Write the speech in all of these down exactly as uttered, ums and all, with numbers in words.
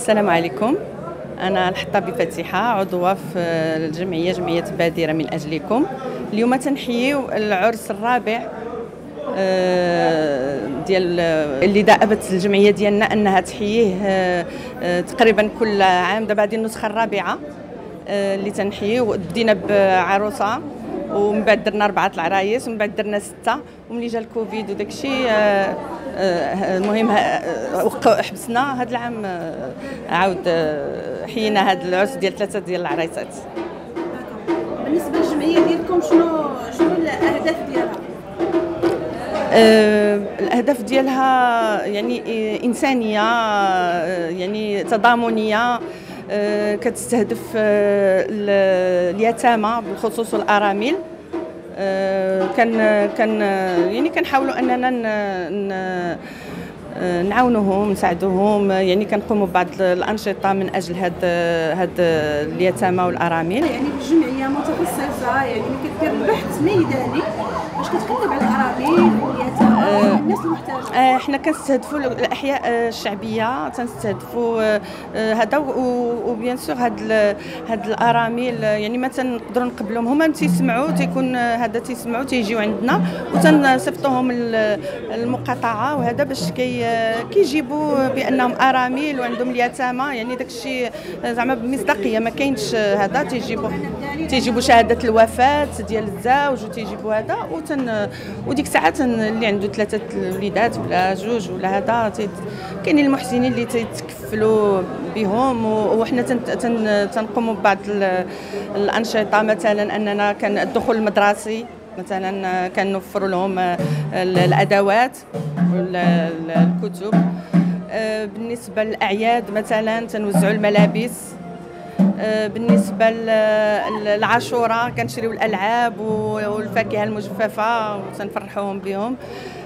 السلام عليكم. أنا الحطابي فتيحة، عضوة في الجمعية جمعية بادرة من أجلكم. اليوم تنحيو العرس الرابع ديال اللي دأبت الجمعية ديالنا أنها تحييه تقريبا كل عام. دابا هذه النسخة الرابعة اللي تنحيو. بدينا بعروسة ومن بعد درنا أربعة العرايس ومن بعد درنا ستة، وملي جا الكوفيد وداك الشيء المهم حبسنا. هذا العام عاود حيينا هذا العرس ديال ثلاثة ديال العرايسات. بالنسبة للجمعية ديالكم شنو شنو الأهداف ديالها؟ أه الأهداف ديالها يعني إنسانية، يعني تضامنية، أه كتستهدف أه اليتامى بالخصوص والأرامل. أه كان كان يعني كنحاولوا أننا ن نعاونوهم نساعدوهم، يعني كنقوموا ببعض الأنشطة من أجل هاد هاد اليتامى والأرامل. يعني الجمعية متخصصة يعني كدير بحث ميداني باش كتقلب على الأرامل واليتامى والناس المحتاجة. احنا كنستهدفوا الأحياء الشعبية، تنستهدفوا هذا وبيان سور هاد هاد الأرامل يعني ما تنقدروا نقبلوهم. هما تيسمعوا تيكون هذا تيسمعوا تيجيو عندنا وتنصيفطوهم المقاطعة وهذا باش كي كيجيبوا بانهم ارامل وعندهم اليتامى، يعني داك الشيء زعما بمصداقيه ما كاينش. هذا تيجيبوا تيجيبوا شهاده الوفاه ديال الزوج وتيجيبوا هذا وتن وديك الساعات اللي عنده ثلاثه وليدات ولا جوج ولا هذا كاينين المحسنين اللي تيتكفلوا بهم. وحنا تن تنقوموا ببعض الانشطه، مثلا اننا كان الدخول المدرسي، مثلا كنوفروا لهم الادوات والكتب. بالنسبه للاعياد مثلا تنوزعوا الملابس. بالنسبه للعاشوراء كنشريو الالعاب والفاكهه المجففه وتنفرحوهم بهم.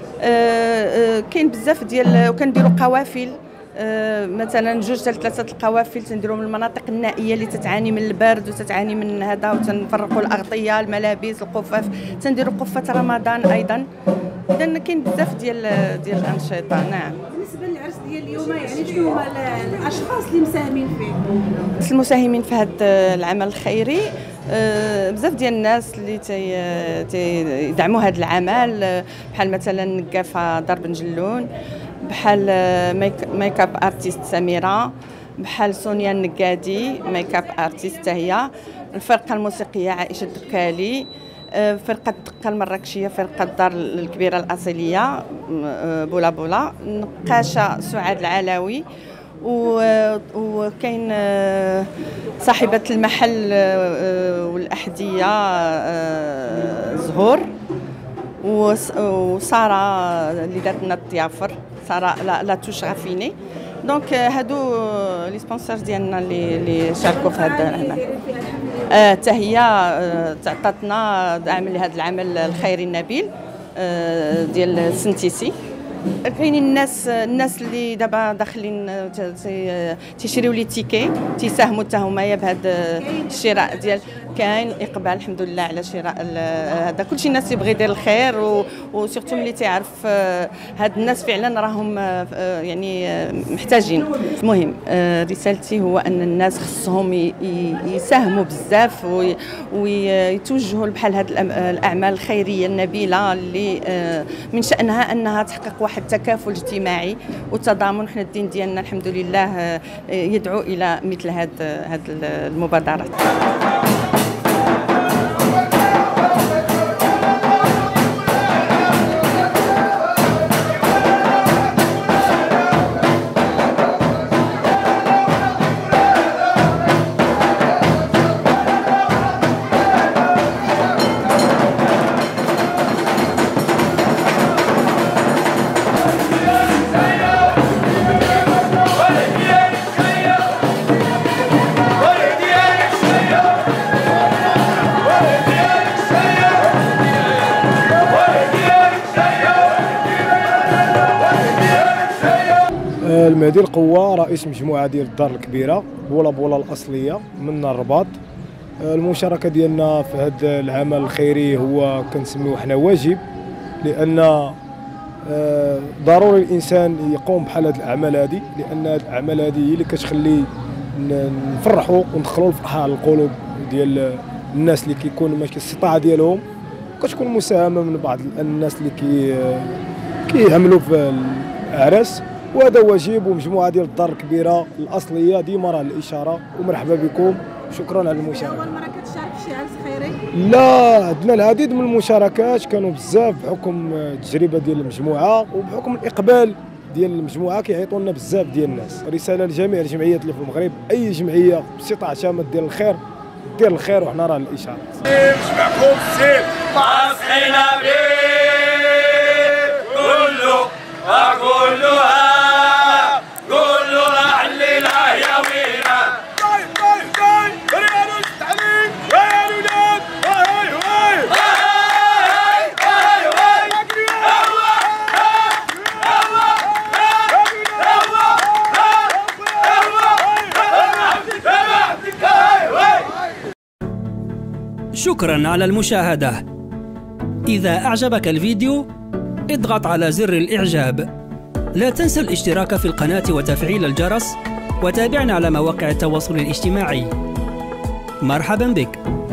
كاين بزاف ديال وكنديروا قوافل، مثلا جوج حتى ثلاثه القوافل تنديروا من المناطق النائيه اللي تتعاني من البرد وتتعاني من هذا، وتنفرقوا الاغطيه الملابس القفاف، تنديروا قفه رمضان ايضا. اذا كاين بزاف ديال ديال الانشطه. نعم. بالنسبه للعرس ديال اليوم يعني شنو هما الاشخاص اللي مساهمين فيه؟ المساهمين في هذا العمل الخيري بزاف ديال الناس اللي تيدعموا هذا العمل، بحال مثلا نقافه دار بن جلون، بحال ميك اب ارتيست سميره، بحال سونيا النقادي ميك اب ارتيست هي، الفرقه الموسيقيه عائشه الدكالي، فرقه الدقه المراكشيه، فرقه الدار الكبيره الاصيليه بولا بولا، نقاشه سعاد العلاوي، وكاين صاحبه المحل والاحذيه زهور، وساره اللي دارت لنا الضيافر ساره لا, لا توش غافيني. دونك هادو لي سبونسور ديالنا اللي اللي شاركوا في هذا العمل. حتى هي تعطاتنا دعم لهذا العمل الخيري النبيل ديال سنتيسي. كاينين الناس الناس اللي دابا داخلين تيشريو لي تيكي تيساهموا حتى هما بهذا الشراء ديال. كاين اقبال الحمد لله على شراء هذا. كلشي الناس يبغي يدير الخير وسيرتو ملي تعرف هاد الناس فعلا راهم يعني محتاجين. المهم رسالتي هو ان الناس خصهم يساهموا بزاف ويتوجهوا بحال هاد الاعمال الخيريه النبيله اللي من شانها انها تحقق واحد التكافل اجتماعي وتضامن. حنا الدين ديالنا الحمد لله يدعو الى مثل هاد هاد المبادرات. المهدي القوة رئيس مجموعة ديال الدار الكبيرة بولا بولا الأصلية من الرباط. المشاركة ديالنا في هذا العمل الخيري هو كنسميوه حنا واجب، لأن ضروري الانسان يقوم بحال هذه الاعمال هذه، لان هذه الاعمال هذه هي اللي كتخلي نفرحوا وندخلوا الفرحه على القلوب ديال الناس اللي كيكون ماشي الاستطاعه ديالهم، كتكون مساهمه من بعض الناس اللي كي كيعملوا في الاعراس. وهذا واجب. ومجموعه ديال الدار الكبيره الاصليه ديما راه الاشاره، ومرحبا بكم. شكرا على المشاركه. اول مره كتشارك في شي عرس خيري؟ لا، عندنا العديد من المشاركات، كانوا بزاف بحكم التجربه ديال المجموعه وبحكم الاقبال ديال المجموعه كيعيطوا لنا بزاف ديال الناس. رساله لجميع الجمعيات اللي في المغرب، اي جمعيه باستطاعتها ما دير الخير دير الخير، وحنا راه الاشاره. نجمعكم السير واصحينا بيه كله كلها كله راح لله يا وينا. طيب طيب طيب ريال التعليم يا ولاد. هاي هاي هاي هاي هاي شكرا على المشاهدة. إذا أعجبك الفيديو اضغط على زر الإعجاب. لا تنسى الاشتراك في القناة وتفعيل الجرس، وتابعنا على مواقع التواصل الاجتماعي. مرحبا بك.